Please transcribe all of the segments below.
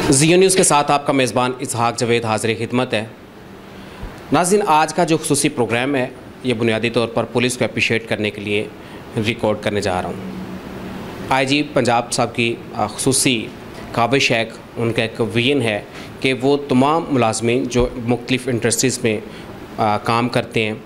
Jio news के साथ आपका मेज़बान इसहाक जवेद हाज़िर खिदमत है। नाज़रीन, आज का जो खुसूसी प्रोग्राम है ये बुनियादी तौर पर पुलिस को अप्रिशिएट करने के लिए रिकॉर्ड करने जा रहा हूँ। आईजी पंजाब साहब की खुसूसी काबिश है, उनका एक विजन है कि वो तमाम मुलाजमीन जो मुख्तलिफ़ इंडस्ट्रीज़ में काम करते हैं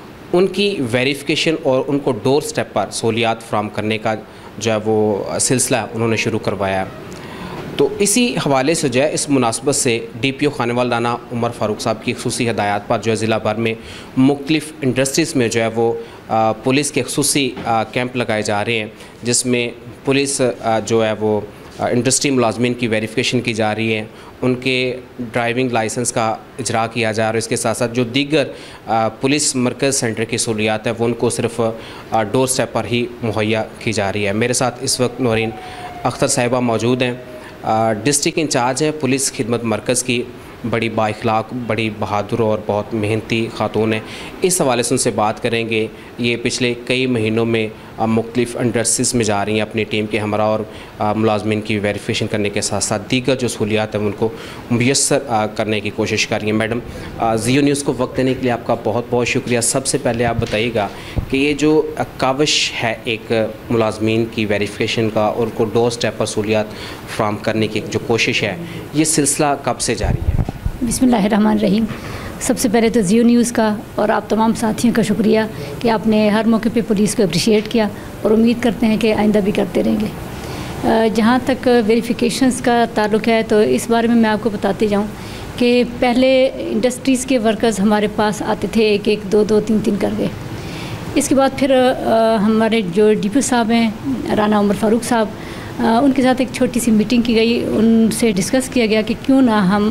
उनकी वेरिफिकेशन और उनको डोर स्टेप पर सहूलियात फ़राहम करने का जो है वो सिलसिला उन्होंने शुरू करवाया है। तो इसी हवाले से जो है इस मुनासबत से DPO खानेवाल राना उमर फ़ारूक साहब की खुसूसी हिदायत पर जो है ज़िला भर में मुख्तलिफ़ इंडस्ट्रीज़ में जो है वो पुलिस के खुसूसी कैंप लगाए जा रहे हैं, जिसमें पुलिस जो है वो इंडस्ट्री मुलाजमीन की वेरिफिकेशन की जा रही है, उनके ड्राइविंग लाइसेंस का इजरा किया जा रहा है। इसके साथ साथ जो दीगर पुलिस मरकज़ सेंटर की सहूलियात है वो उनको सिर्फ डोर स्टेप पर ही मुहैया की जा रही है। मेरे साथ इस वक्त नौरीन अख्तर साहिबा मौजूद हैं, डिस्ट्रिक्ट इंचार्ज है पुलिस खिदमत मरकज़ की, बड़ी बाइखलाक, बड़ी बहादुर और बहुत मेहनती खातून है। इस हवाले से उनसे बात करेंगे। ये पिछले कई महीनों में मुख्तलिफ़ इंडस्ट्रीज़ में जा रही हैं अपनी टीम के हमरा और मुलाजमीन की वेरिफिकेशन करने के साथ साथ दीगर जो सहूलियात हैं उनको मुयस्सर करने की कोशिश कर रही हैं। मैडम, ज़ियो न्यूज़ को वक्त देने के लिए आपका बहुत बहुत शुक्रिया। सबसे पहले आप बताइएगा कि ये जो काविश है एक मुलाजमीन की वेरिफिकेशन का और उनको डोर स्टेप पर सहूलियात फ़राहम करने की जो कोशिश है, ये सिलसिला कब से जारी है? बिस्मिल्लाहिर्रहमानिर्रहीम। सबसे पहले तो ज़ियो न्यूज़ का और आप तमाम साथियों का शुक्रिया कि आपने हर मौके पे पुलिस को अप्रिशिएट किया और उम्मीद करते हैं कि आइंदा भी करते रहेंगे। जहाँ तक वेरिफिकेशंस का ताल्लुक़ है तो इस बारे में मैं आपको बताते जाऊँ कि पहले इंडस्ट्रीज़ के वर्कर्स हमारे पास आते थे, एक एक दो दो तीन तीन कर गए। इसके बाद फिर हमारे जो DPO साहब हैं राना उमर फ़ारूक साहब, उनके साथ एक छोटी सी मीटिंग की गई। उनसे डिस्कस किया गया कि क्यों ना हम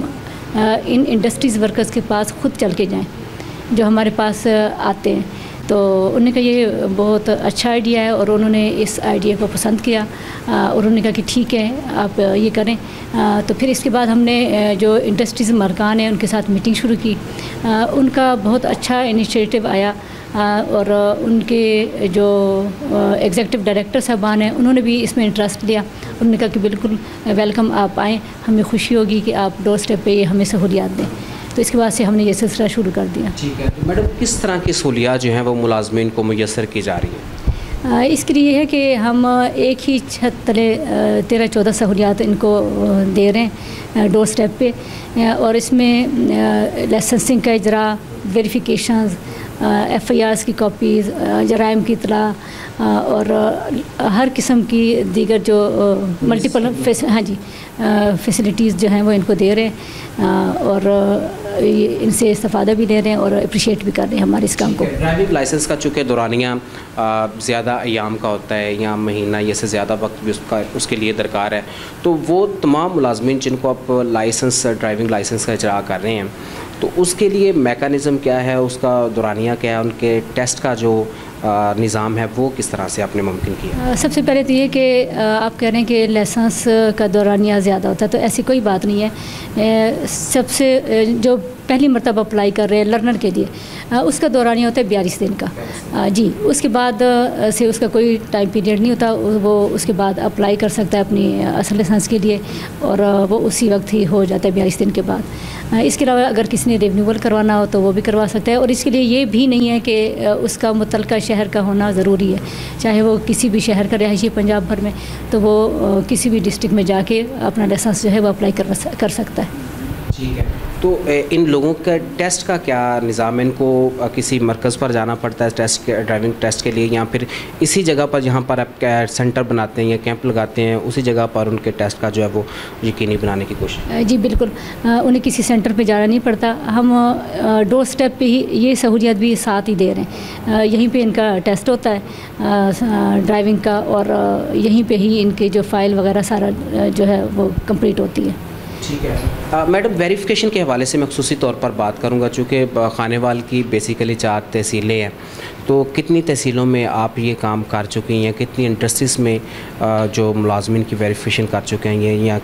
इन इंडस्ट्रीज़ वर्कर्स के पास ख़ुद चल के जाएं जो हमारे पास आते हैं। तो उन्होंने कहा ये बहुत अच्छा आइडिया है और उन्होंने इस आइडिया को पसंद किया और उन्होंने कहा कि ठीक है आप ये करें। तो फिर इसके बाद हमने जो इंडस्ट्रीज़ मरकान हैं उनके साथ मीटिंग शुरू की। उनका बहुत अच्छा इनिशिएटिव आया और उनके जो एग्जीक्यूटिव डायरेक्टर साहबान हैं उन्होंने भी इसमें इंटरेस्ट लिया। उन्होंने कहा कि बिल्कुल वेलकम, आप आएँ, हमें खुशी होगी कि आप डोर स्टेप पे हमें सहूलियात दें। तो इसके बाद से हमने ये सिलसिला शुरू कर दिया। ठीक है, तो मैडम किस तरह की सहूलियात जो हैं वो मुलाजमीन को मुयस्सर की जा रही है? इसके लिए है कि हम एक ही छत तले 13-14 सहूलियात इनको दे रहे हैं डोर स्टेप पे, और इसमें लाइसेंसिंग का इजरा, वेरिफिकेशंस, FIRs की कॉपीज़, जराइम की इतला और हर किस्म की दीगर जो मल्टीपल फैसिलिटीज़ जो हैं वो इनको दे रहे हैं और इनसे इस्तेफ़ादा भी ले रहे हैं और अप्रिशिएट भी कर रहे हैं हमारे इस काम को। ड्राइविंग लाइसेंस का चूँकि दौरानिया ज़्यादा अयाम का होता है या महीना या से ज़्यादा वक्त भी उसके लिए दरकार है, तो वो तमाम मुलाजमीन जिनको आप ड्राइविंग लाइसेंस का इजरा कर रहे हैं तो उसके लिए मेकनिज़म क्या है, उसका दौरानिया क्या है, उनके टेस्ट का जो निज़ाम है वो किस तरह से आपने मुमकिन किया? सबसे पहले तो ये कि आप कह रहे हैं कि लाइसेंस का दौरानिया ज़्यादा होता है, तो ऐसी कोई बात नहीं है। सबसे जो पहली मरतबा अप्लाई कर रहे हैं लर्नर के लिए उसका दौरानिया होता है 42 दिन का जी। उसके बाद से उसका कोई टाइम पीरियड नहीं होता, वो उसके बाद अप्लाई कर सकता है अपनी असल लाइसेंस के लिए और वो उसी वक्त ही हो जाता है 42 दिन के बाद। इसके अलावा अगर किसी ने रिन्यूअल करवाना हो तो वो भी करवा सकता है और इसके लिए ये भी नहीं है कि उसका मुतल्लिका शहर का होना ज़रूरी है। चाहे वो किसी भी शहर का रहायशी पंजाब भर में, तो वो किसी भी डिस्ट्रिक्ट में जाके अपना लाइसेंस जो है वो अप्लाई कर सकता है। ठीक है, तो इन लोगों का टेस्ट का क्या निज़ाम है? इनको किसी मरकज़ पर जाना पड़ता है ड्राइविंग टेस्ट के लिए, या फिर इसी जगह पर जहाँ पर आप सेंटर बनाते हैं या कैंप लगाते हैं उसी जगह पर उनके टेस्ट का जो है वो यकीनी बनाने की कोशिश? जी बिल्कुल, उन्हें किसी सेंटर पे जाना नहीं पड़ता। हम डोर स्टेप पे ही ये सहूलियत भी साथ ही दे रहे हैं। यहीं पे इनका टेस्ट होता है ड्राइविंग का और यहीं पे ही इनकी जो फ़ाइल वगैरह सारा जो है वो कंप्लीट होती है। ठीक है मैडम, वेरिफिकेशन के हवाले से मैं खुसूसी तौर पर बात करूंगा चूँकि खानेवाल की बेसिकली 4 तहसीलें हैं, तो कितनी तहसीलों में आप ये काम कर चुकी हैं, कितनी इंडस्ट्रीज़ में जो मुलाजमीन की वेरिफिकेशन कर चुके हैं या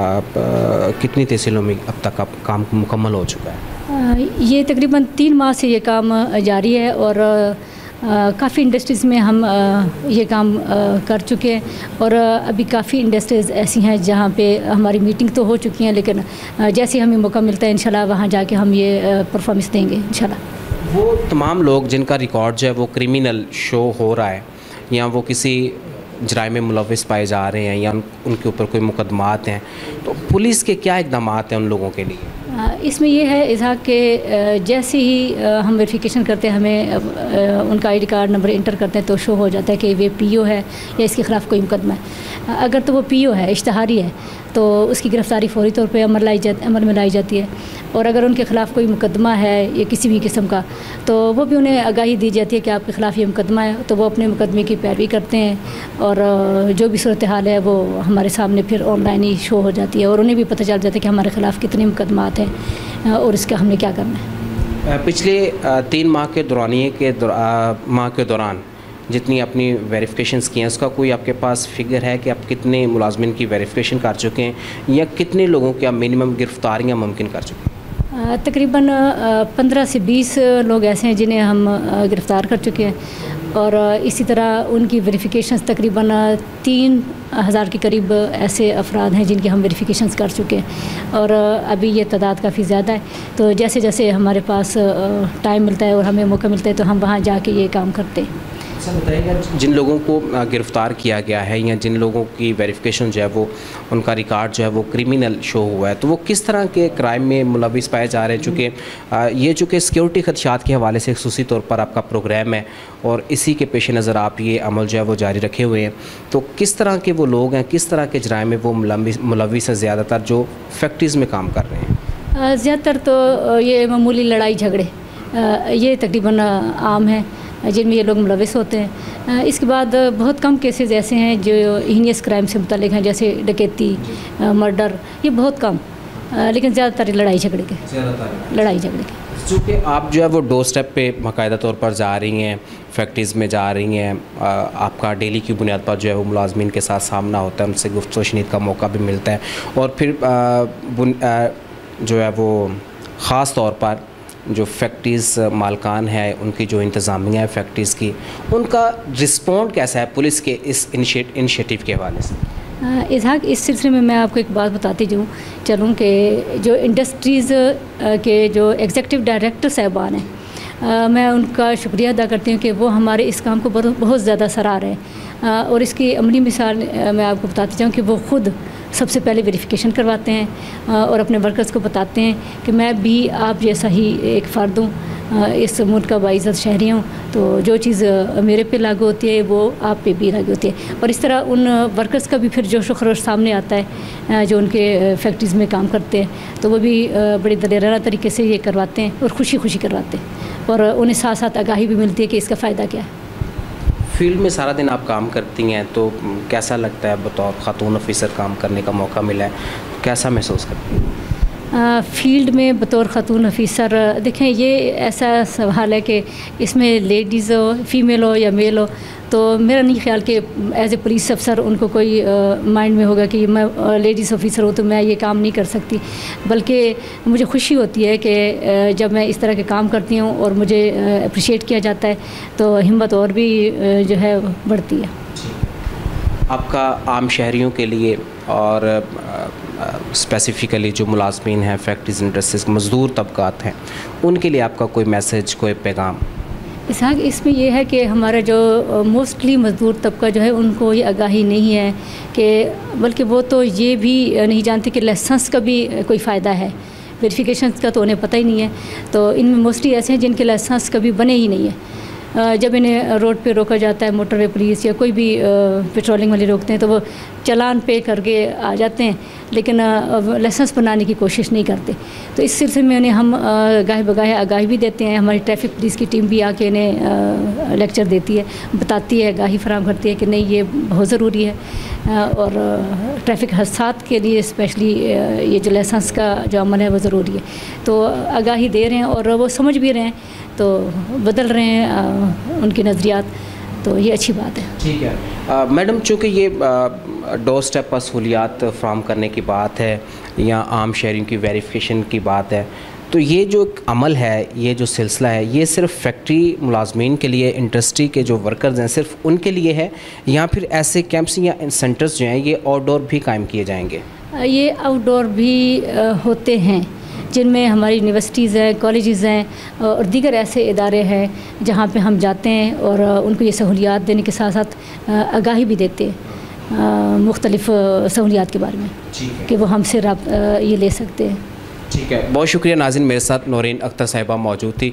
कितनी तहसीलों में अब तक आप काम मुकम्मल हो चुका है? ये तकरीबन 3 माह से ये काम जारी है और काफ़ी इंडस्ट्रीज़ में हम ये काम कर चुके हैं और अभी काफ़ी इंडस्ट्रीज़ ऐसी हैं जहाँ पे हमारी मीटिंग तो हो चुकी हैं, लेकिन जैसे हमें मौका मिलता है इंशाल्लाह वहाँ जाके हम ये परफॉर्मेंस देंगे इंशाल्लाह। वो तमाम लोग जिनका रिकॉर्ड जो है वो क्रिमिनल शो हो रहा है या वो किसी जराइम में मुलविस पाए जा रहे हैं या उनके ऊपर कोई मुकदमात हैं, तो पुलिस के क्या इक़दाम हैं उन लोगों के लिए? इसमें ये है इज़हाक के जैसे ही हम वेरिफिकेशन करते हैं, हमें उनका आईडी कार्ड नंबर इंटर करते हैं तो शो हो जाता है कि वे पीओ है या इसके ख़िलाफ़ कोई मुकदमा है। अगर तो वो पीओ है, इश्तहारी है, तो उसकी गिरफ़्तारी फौरी तौर पे अमल में लाई जाती है। और अगर उनके ख़िलाफ़ कोई मुकदमा है या किसी भी किस्म का, तो वो भी उन्हें आगाही दी जाती है कि आपके ख़िलाफ़ ये मुकदमा है, तो वो अपने मुकदमे की पैरवी करते हैं और जो भी सूरत हाल है वो हमारे सामने फिर ऑनलाइन ही शो हो जाती है और उन्हें भी पता चल जाता है कि हमारे ख़िलाफ़ कितने मुकदमात हैं और इसका हमने क्या करना है। पिछले 3 माह के दौरान जितनी अपनी वेरिफिकेशंस की हैं, उसका कोई आपके पास फिगर है कि आप कितने मुलाजमिन की वेरिफिकेशन कर चुके हैं या कितने लोगों की आप मिनिमम गिरफ़्तारियाँ मुमकिन कर चुके हैं? तकरीबन 15 से 20 लोग ऐसे हैं जिन्हें हम गिरफ़्तार कर चुके हैं और इसी तरह उनकी वेरिफिकेशंस तकरीबन 3000 के करीब ऐसे अफराद हैं जिनकी हम वेरिफिकेशंस कर चुके हैं और अभी ये तादाद काफ़ी ज़्यादा है। तो जैसे जैसे हमारे पास टाइम मिलता है और हमें मौका मिलता है तो हम वहाँ जाके ये काम करते हैं। सर बताइएगा, जिन लोगों को गिरफ़्तार किया गया है या जिन लोगों की वेरिफिकेशन जो है वो उनका रिकॉर्ड जो है वो क्रिमिनल शो हुआ है, तो वो किस तरह के क्राइम में मुलविस पाए जा रहे हैं? चूँकि सिक्योरिटी खदशात के हवाले से खुसूसी तौर पर आपका प्रोग्राम है और इसी के पेश नज़र आप ये अमल जो है वो जारी रखे हुए हैं, तो किस तरह के वो लोग हैं, किस तरह के जराइम में वो मुलविस हैं ज़्यादातर जो फैक्ट्रीज़ में काम कर रहे हैं? ज़्यादातर तो ये मामूली लड़ाई झगड़े ये तकरीबन आम है जिनमें ये लोग मुलविस होते हैं। इसके बाद बहुत कम केसेस ऐसे हैं जो हीनियस क्राइम से मुतल्लिक हैं, जैसे डकैती, मर्डर, ये बहुत कम, लेकिन ज़्यादातर लड़ाई झगड़े के। चूँकि आप जो है वो डोर स्टेप पे बाकायदा तौर पर जा रही हैं, फैक्ट्रीज़ में जा रही हैं, आपका डेली की बुनियाद पर जो है वो मुलाजमीन के साथ सामना होता है, उनसे गुफ्तगू शनीद का मौका भी मिलता है और फिर जो है वो ख़ास तौर पर जो फैक्ट्रीज़ मालकान है, उनकी जो इंतज़ामिया है फैक्ट्रीज़ की, उनका रिस्पॉन्ड कैसा है पुलिस के इस इनिशिएटिव के हवाले से? इज़हाक, इस सिलसिले में मैं आपको एक बात बताती चलूँ कि जो इंडस्ट्रीज़ के जो एग्जीक्यूटिव डायरेक्टर साहबान हैं, मैं उनका शुक्रिया अदा करती हूँ कि वो हमारे इस काम को बहुत ज़्यादा सराह रहे हैं और इसकी अमली मिसाल मैं आपको बताती चाहूँ कि वो ख़ुद सबसे पहले वेरिफिकेशन करवाते हैं और अपने वर्कर्स को बताते हैं कि मैं भी आप जैसा ही एक फ़र्द हूँ, इस मुल्क का बाइज़्ज़त शहरी हूँ, तो जो चीज़ मेरे पे लागू होती है वो आप पे भी लागू होती है। और इस तरह उन वर्कर्स का भी फिर जोश व खरोश सामने आता है जो उनके फैक्ट्रीज़ में काम करते हैं, तो वो भी बड़ी दलेराना तरीके से ये करवाते हैं और खुशी खुशी करवाते हैं और उन्हें साथ साथ आगाही भी मिलती है कि इसका फ़ायदा क्या है। फील्ड में सारा दिन आप काम करती हैं, तो कैसा लगता है बतौर खातून ऑफिसर काम करने का मौका मिला है, कैसा महसूस करती हैं? फील्ड में बतौर खातून ऑफिसर देखें, ये ऐसा सवाल है कि इसमें लेडीज़ हो, फीमेल हो या मेल हो, तो मेरा नहीं ख्याल कि एज ए पुलिस अफसर उनको कोई माइंड में होगा कि मैं लेडीज़ ऑफिसर हूँ तो मैं ये काम नहीं कर सकती, बल्कि मुझे खुशी होती है कि जब मैं इस तरह के काम करती हूँ और मुझे अप्रिशिएट किया जाता है तो हिम्मत और भी जो है बढ़ती है। आपका आम शहरियों के लिए और स्पेसिफ़िकली जो मुलाजमीन हैं फैक्ट्रीज इंडस्ट्रीज मज़दूर तबकात हैं, उनके लिए आपका कोई मैसेज, कोई पैगाम? इज़हाक, इसमें यह है कि हमारा जो मोस्टली मज़दूर तबका जो है उनको ये आगाही नहीं है कि, बल्कि वो तो ये भी नहीं जानते कि लाइसेंस का भी कोई फ़ायदा है, वेरिफिकेशन का तो उन्हें पता ही नहीं है। तो इनमें मोस्टली ऐसे हैं जिनके लाइसेंस कभी बने ही नहीं है। जब इन्हें रोड पे रोका जाता है, मोटरवे पुलिस या कोई भी पेट्रोलिंग वाले रोकते हैं, तो वो चालान पे करके आ जाते हैं, लेकिन लाइसेंस बनाने की कोशिश नहीं करते। तो इस सिलसिले में उन्हें हम गाहे बगाहे आगाही भी देते हैं। हमारी ट्रैफिक पुलिस की टीम भी आके इन्हें लेक्चर देती है, बताती है, आगाही फराहम करती है कि नहीं ये बहुत ज़रूरी है और ट्रैफिक हादसात के लिए स्पेशली ये जो लाइसेंस का जो अमल है वो ज़रूरी है। तो आगाही दे रहे हैं और वो समझ भी रहे हैं, तो बदल रहे हैं उनके नज़रियात, तो ये अच्छी बात है। ठीक है मैडम, चूँकि ये डोर स्टेप पर सहूलियात फ्राहम करने की बात है या आम शहरियों की वेरिफिकेशन की बात है, تو یہ جو ایک عمل ہے, یہ جو سلسلہ ہے, یہ صرف فیکٹری ملازمین کے لیے, انڈسٹری کے جو ورکرز ہیں صرف ان کے لیے ہے, یا پھر ایسے کیمپس یا سینٹرز جو ہیں یہ آؤٹ ڈور بھی قائم کیے جائیں گے؟ یہ آؤٹ ڈور بھی ہوتے ہیں, جن میں ہماری یونیورسٹیز ہیں, کالجز ہیں اور دیگر ایسے ادارے ہیں جہاں پہ ہم جاتے ہیں اور ان کو یہ سہولیات دینے کے ساتھ ساتھ آگاہی بھی دیتے ہیں مختلف سہولیات کے بارے میں کہ وہ ہم سے یہ لے سکتے ہیں. ٹھیک ہے, بہت شکریہ. ناظرین, میرے ساتھ نورین اختر صاحبہ موجود تھی.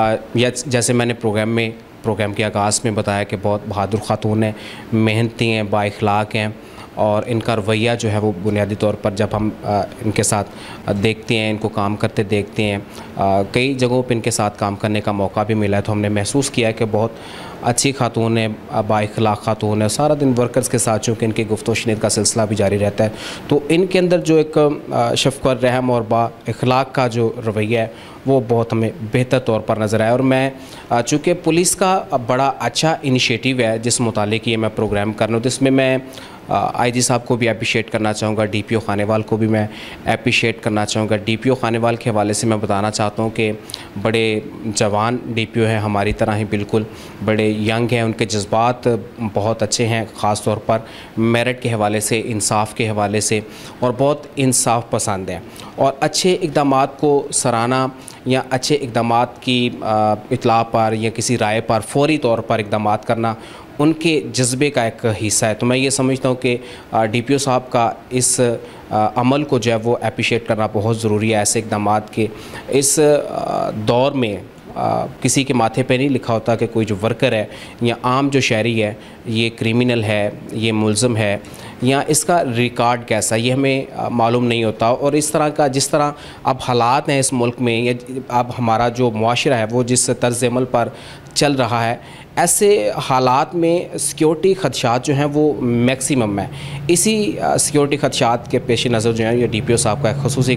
جیسے میں نے پروگرام کے آغاز میں بتایا کہ بہت بہادر خاتون ہیں, محنتی ہیں, با اخلاق ہیں, اور ان کا رویہ جو ہے وہ بنیادی طور پر جب ہم ان کے ساتھ دیکھتے ہیں, ان کو کام کرتے دیکھتے ہیں, کئی جگہوں پہ ان کے ساتھ کام کرنے کا موقع بھی ملا ہے, تو ہم نے محسوس کیا ہے کہ بہت اچھی خاتون ہے, با اخلاق خاتون ہے. سارا دن ورکرز کے ساتھ چونکہ ان کی گفت و شنید کا سلسلہ بھی جاری رہتا ہے, تو ان کے اندر جو ایک شفقت, رحم اور با اخلاق کا جو رویہ ہے وہ بہت ہمیں بہتر طور پر نظر آیا. اور میں چونکہ پولیس کا بڑا اچھا انیشیٹو ہے جس متعلق یہ میں پروگرام کر رہا ہوں, تو اس میں میں آئی جی صاحب کو بھی اپریشیٹ کرنا چاہوں گا, ڈی پی او خانیوال کو بھی میں اپریشیٹ کرنا چاہوں گا. ڈی پی او خانیوال کے حوالے سے میں بتانا چاہتا ہوں کہ بڑے جوان ڈی پی او ہیں, ہماری طرح ہی بالکل بڑے ینگ ہیں, ان کے جذبات بہت اچھے ہیں, خاص طور پر میرٹ کے حوالے سے, انصاف کے حوالے سے, اور بہت انصاف پسند ہیں. اور اچھے اقدامات کو سراہنا یا اچھے اقدامات کی اطلاع پر یا کسی رائے پر فوری طور پر اقدامات کرنا ان کے جذبے کا ایک حصہ ہے. تو میں یہ سمجھتا ہوں کہ ڈی پی او صاحب کا اس عمل کو جو ہے وہ اپریشیٹ کرنا بہت ضروری ہے. ایسے اقدامات کے اس دور میں کسی کے ماتھے پہ نہیں لکھا ہوتا کہ کوئی جو ورکر ہے یا عام جو شہری ہے یہ کرمینل ہے, یہ ملزم ہے, یا اس کا ریکارڈ کیسا, یہ ہمیں معلوم نہیں ہوتا. اور اس طرح کا جس طرح اب حالات ہیں اس ملک میں, یا اب ہمارا جو معاشرہ ہے وہ جس طرز عمل پر چل رہا ہے, ایسے حالات میں سیکیورٹی خدشات جو ہیں وہ میکسیمم ہیں. اسی سیکیورٹی خدشات کے پیش نظر جو ہیں یہ ڈی پی او صاحب کا ایک خصوصی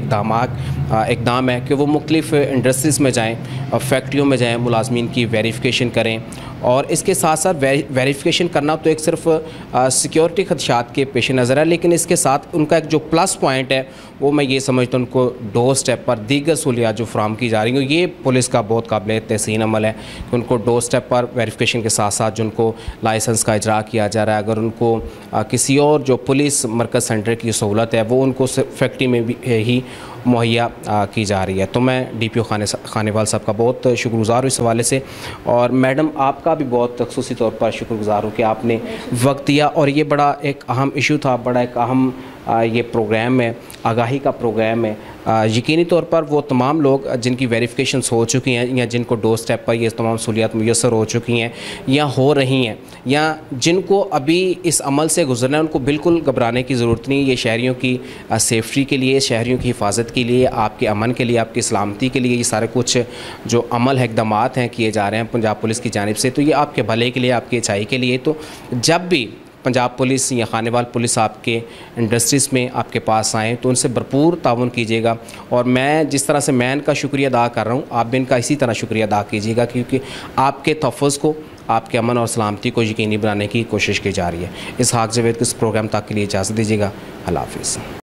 اقدام ہے کہ وہ مختلف انڈسٹریز میں جائیں, فیکٹریوں میں جائیں, ملازمین کی ویریفیکیشن کریں. اور اس کے ساتھ ساتھ ویریفیکیشن کرنا تو ایک صرف سیکیورٹی خدشات کے پیش نظر ہے, لیکن اس کے ساتھ ان کا ایک جو پلس پوائنٹ ہے وہ میں یہ سمجھتا ہوں ان کو ڈور سٹیپ پر دیگر سہولیات جو فراہم کی جا رہی ہیں, یہ پولیس کا بہت قابل تحسین عمل ہے کہ ان کو ڈور سٹیپ پر ویریفیکیشن کے ساتھ ساتھ جن کو لائسنس کا اجرا کیا جا رہا ہے, اگر ان کو کسی اور جو پولیس مرکز سینٹر کی سہولت ہے وہ ان کو فیکٹری میں بھی ہی مہیا کی جا رہی ہے. تو میں ڈی پی او خانیوال صاحب کا بہت شکر گزار ہوں اس حوالے سے, اور میڈم آپ کا بھی بہت خصوصی طور پر شکر گزار ہوں کہ آپ نے وقت دیا. اور یہ بڑا ایک اہم ایشو تھا, بڑا ایک اہم یہ پروگرام ہے, آگاہی کا پروگرام ہے. یقینی طور پر وہ تمام لوگ جن کی ویریفیکیشنز ہو چکی ہیں یا جن کو ڈور سٹیپ پر یہ تمام سہولیات میسر ہو چکی ہیں یا ہو رہی ہیں, یا جن کو ابھی اس عمل سے گزرنا ہے, ان کو بالکل گھبرانے کی ضرورت نہیں. یہ شہریوں کی سیفٹی کے لیے, شہریوں کی حفاظت کے لیے, آپ کے امن کے لیے, آپ کی سلامتی کے لیے یہ سارے کچھ جو عمل ہے, اقدامات ہیں کیے جا رہے ہیں پنجاب پولیس کی جانب سے, تو یہ آپ کے بھلے کے لیے, آپ کی اچھائی کے لیے. تو جب بھی پنجاب پولیس یا خانیوال پولیس آپ کے انڈسٹریز میں آپ کے پاس آئیں تو ان سے بھرپور تعاون کیجیے گا. اور میں جس طرح سے میں ان کا شکریہ ادا کر رہا ہوں, آپ بھی ان کا اسی طرح شکریہ ادا کیجیے گا, کیونکہ آپ کے تحفظ کو, آپ کے امن اور سلامتی کو یقینی بنانے کی کوشش کی جا رہی ہے. اسحاق جاوید کو اس پروگرام تک کے لیے اجازت دیجیے گا. اللہ حافظ.